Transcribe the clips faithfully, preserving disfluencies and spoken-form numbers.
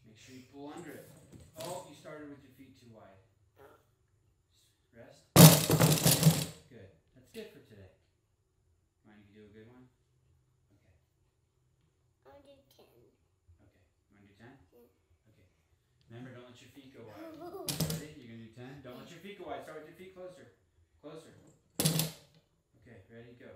Make sure you pull under it. Oh, you started with your feet too wide. Rest. Good. That's good for today. Want to do a good one? Okay. I'll do ten. Okay. You want to do ten? Yeah. Okay. Remember, don't let your feet go wide. Ready? You're going to do ten? Don't let your feet go wide. Start with your feet closer. Closer. Okay. Ready? Go.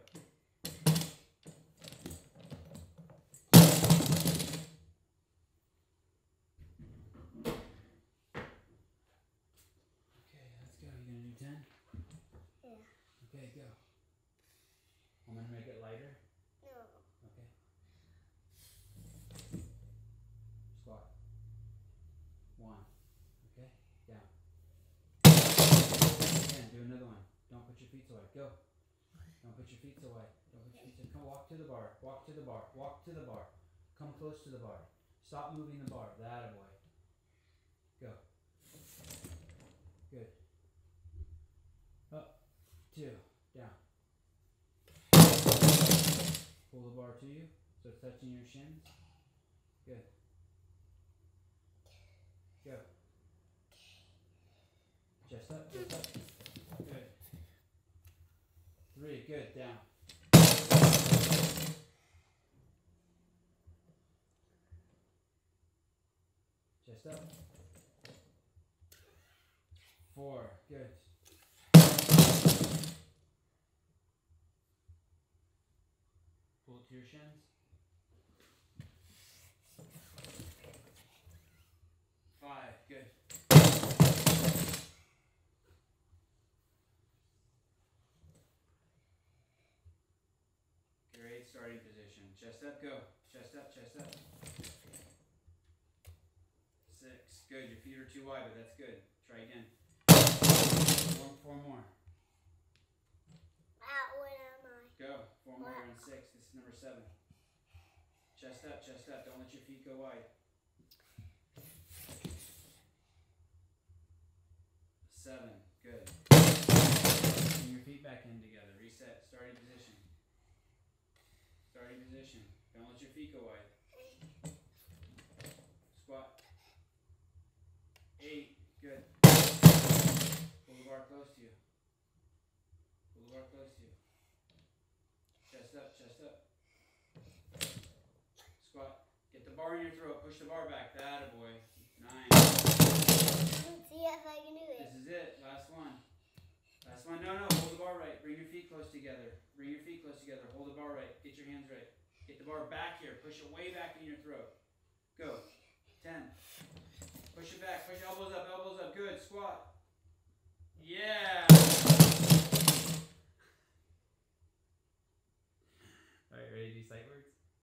ten? Yeah. Okay, go. I'm going to make it lighter. No. Okay. Squat. One. Okay, down. Again, do another one. Don't put your feet so wide. Go. Don't put your feet so wide. Don't put your feet so wide. Come walk to the bar. Walk to the bar. Walk to the bar. Come close to the bar. Stop moving the bar. That a boy. Go. Good. Up, two, down. Pull the bar to you, so it's touching your shins. Good. Go. Chest up, chest up. Good. Three, good, down. Chest up. Four, good. Pull it to your shins. Five, good. Great starting position. Chest up, go. Chest up, chest up. Six, good. Your feet are too wide, but that's good. Try again. Four, four more. Ah, where am I? Go. Four more and six. This is number seven. Chest up, chest up. Don't let your feet go wide. Seven. Good. Bring your feet back in together. Reset. Starting position. Starting position. Don't let your feet go wide. Squat. Eight. Good. Pull the bar close to you. Pull the bar close to you. Chest up, chest up. Squat. Get the bar in your throat. Push the bar back. That a boy. Nine. Let's see if I can do it. This is it. Last one. Last one. No, no. Hold the bar right. Bring your feet close together. Bring your feet close together. Hold the bar right. Get your hands right. Get the bar back here. Push it way back in your throat. Go. Ten. Push it back. Push elbows up. Elbows up. Good. Squat. Yeah. All right. Ready to do sight words?